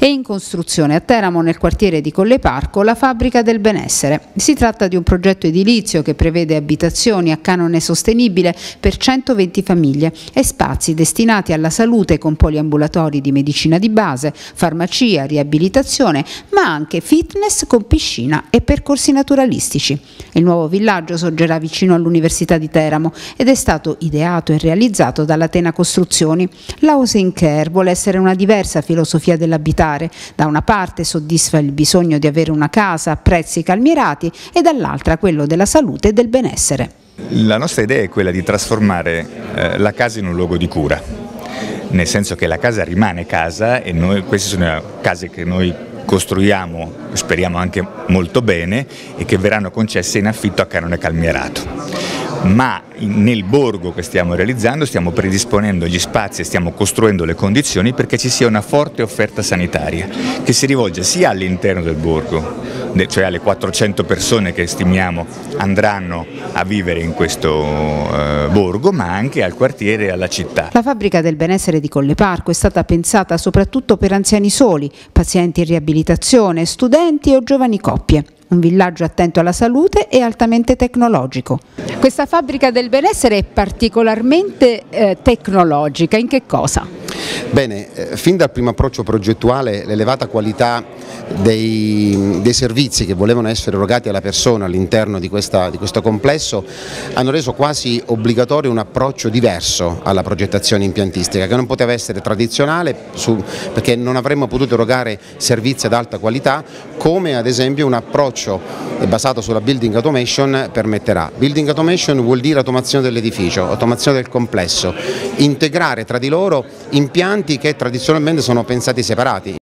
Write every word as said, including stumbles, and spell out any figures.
E in costruzione a Teramo, nel quartiere di Colleparco, la Fabbrica del Benessere. Si tratta di un progetto edilizio che prevede abitazioni a canone sostenibile per centoventi famiglie e spazi destinati alla salute con poliambulatori di medicina di base, farmacia, riabilitazione, ma anche fitness con piscina e percorsi naturalistici. Il nuovo villaggio sorgerà vicino all'Università di Teramo ed è stato ideato e realizzato dall'Atena Costruzioni. La House in Care vuole essere una diversa filosofia dell'abitare. Da una parte soddisfa il bisogno di avere una casa a prezzi calmierati e dall'altra quello della salute e del benessere. La nostra idea è quella di trasformare eh, la casa in un luogo di cura, nel senso che la casa rimane casa e noi, queste sono case che noi costruiamo, speriamo anche molto bene, e che verranno concesse in affitto a canone calmierato. Ma nel borgo che stiamo realizzando stiamo predisponendo gli spazi e stiamo costruendo le condizioni perché ci sia una forte offerta sanitaria che si rivolge sia all'interno del borgo, cioè alle quattrocento persone che stimiamo andranno a vivere in questo eh, borgo, ma anche al quartiere e alla città. La Fabbrica del Benessere di Colleparco è stata pensata soprattutto per anziani soli, pazienti in riabilitazione, studenti o giovani coppie. Un villaggio attento alla salute e altamente tecnologico. Questa Fabbrica del Benessere è particolarmente eh, tecnologica, in che cosa? Bene, eh, fin dal primo approccio progettuale l'elevata qualità dei, dei servizi che volevano essere erogati alla persona all'interno di, di questo complesso hanno reso quasi obbligatorio un approccio diverso alla progettazione impiantistica, che non poteva essere tradizionale su, perché non avremmo potuto erogare servizi ad alta qualità, come ad esempio un approccio basato sulla building automation permetterà. Building automation vuol dire automazione dell'edificio, automazione del complesso, integrare tra di loro impianti che tradizionalmente sono pensati separati.